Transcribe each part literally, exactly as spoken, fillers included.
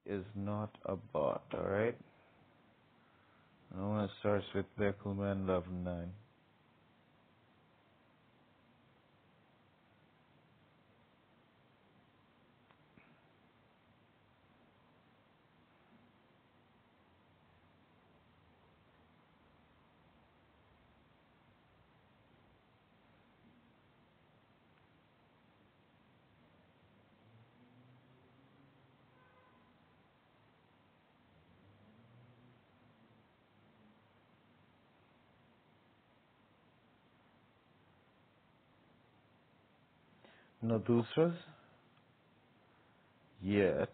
is not a bot, alright? No one starts with Beckelman Love nine. No दूसras? Yet.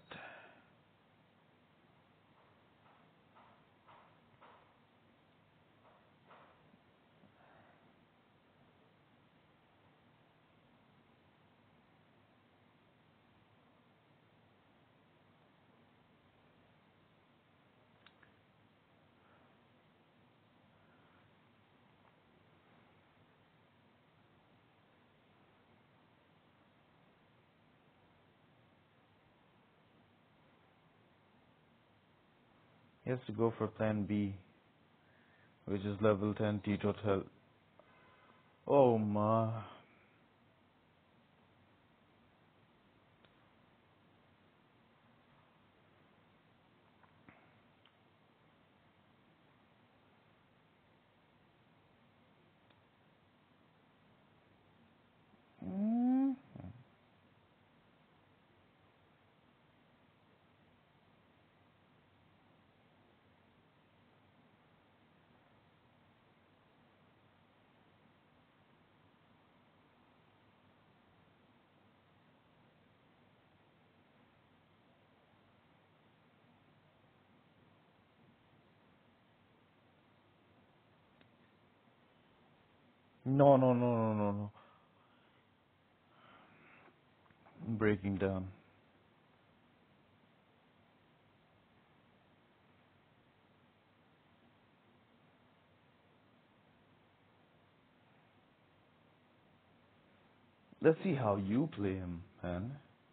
He has to go for plan B, which is level ten Tito Tellar. Oh ma. Mm. No, no, no, no, no, no. I'm breaking down. Let's see how you play him, man.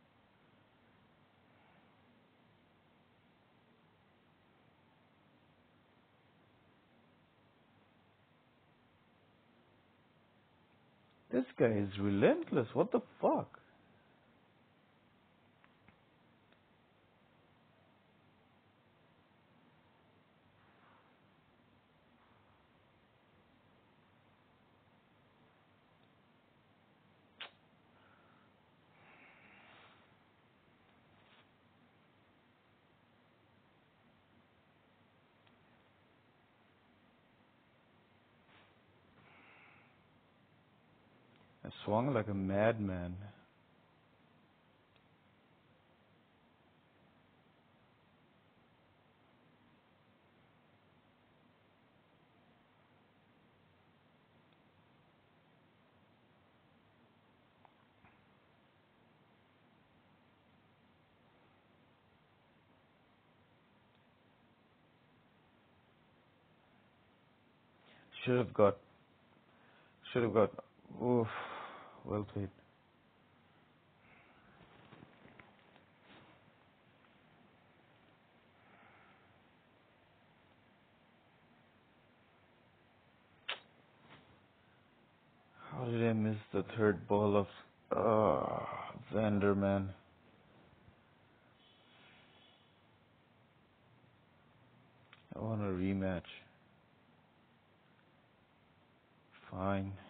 This guy is relentless. What the fuck? I swung like a madman. Should have got. Should have got. Oof. Well played. How did I miss the third ball of. Uh, Vanderman? I want a rematch. Fine.